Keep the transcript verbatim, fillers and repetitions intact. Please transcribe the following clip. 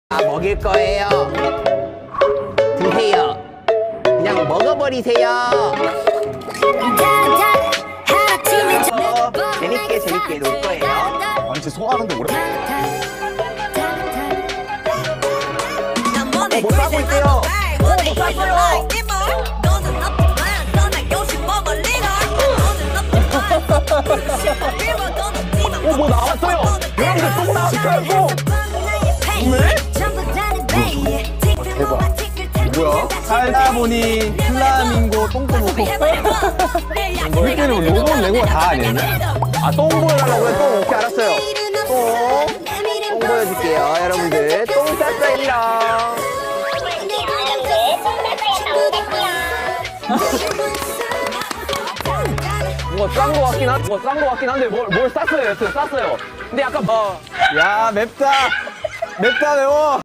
아, 먹일 거예요. 드세요. 그냥 먹어버리세요. 어, 재밌게 재밌게 놀 거예요. 아니 제 소화하는데 오래. 어, 뭐 싸고 있대요. 어, 뭐 쌌어요. 어, 뭐 나왔어요. 여러분들 똥 나왔어요. 네? 대박. 뭐야? 살다 보니 플라밍고 똥도 먹고. 이때는 로봇 레고가 다 아니었냐? 아, 똥 보여달라고요? 똥. 오케이, 알았어요. 똥. 똥 보여줄게요. 여러분들. 똥 쌌어요. 뭔가 싼 거 같긴 한, 뭔가 싼거 같긴 한데, 뭘, 뭘 쌌어요, 여튼 쌌어요. 근데 약간, 어. 야 맵다. 맵다 매워.